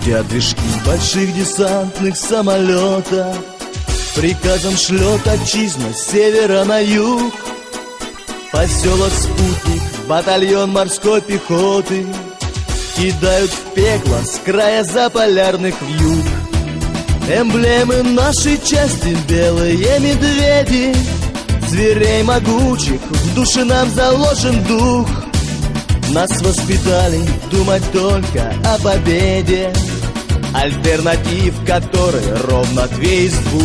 гудят движки больших десантных самолетов. Приказом шлет отчизна с севера на юг. Поселок Спутник, батальон морской пехоты кидают в пекло с края заполярных вьюг. Эмблемы нашей части — белые медведи. Зверей могучих в душе нам заложен дух. Нас воспитали думать только о победе, альтернатив которой ровно 2 из 2.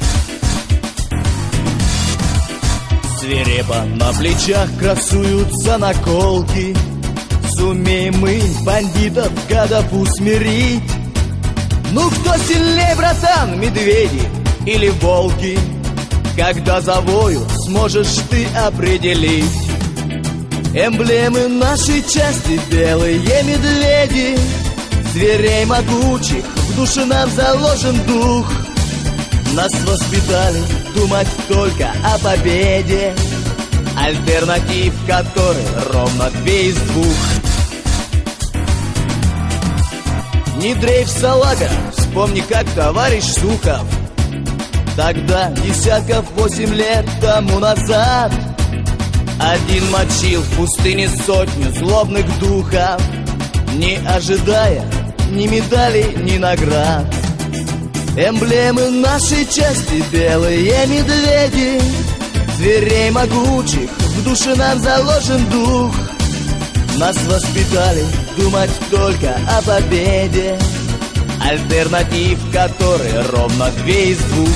Свирепо на плечах красуются наколки. Сумеем мы бандитов, гадов усмирить. Ну кто сильнее, братан, медведи или волки? Когда завоют, сможешь ты определить. Эмблемы нашей части — белые медведи. Зверей могучих в душе нам заложен дух. Нас воспитали думать только о победе, альтернатив которой ровно 2 из 2. Не дрейф, салага, вспомни, как товарищ Сухов тогда, десятков 8 лет тому назад, один мочил в пустыне 100 злобных духов, не ожидая ни медалей, ни наград. Эмблемы нашей части — белые медведи. Зверей могучих в душе нам заложен дух. Нас воспитали думать только о победе, альтернатив которой ровно 2 из 2.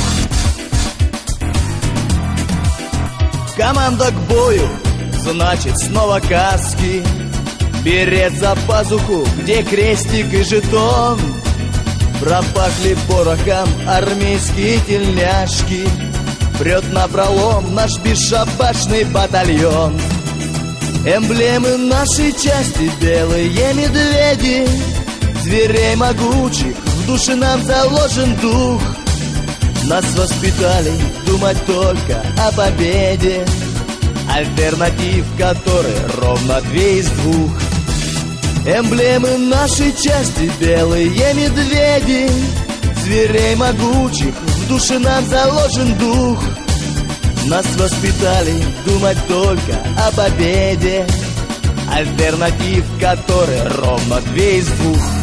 Команда к бою, значит снова каски. Берет за пазуху, где крестик и жетон. Пропахли порохом армейские тельняшки. Прет напролом наш бесшабашный батальон. Эмблемы нашей части — белые медведи. Зверей могучих в душе нам заложен дух. Нас воспитали думать только о победе, альтернатив которой ровно 2 из 2. Эмблемы нашей части — белые медведи. Зверей могучих в душе нам заложен дух. Нас воспитали думать только о победе, альтернатив которой ровно 2 из 2.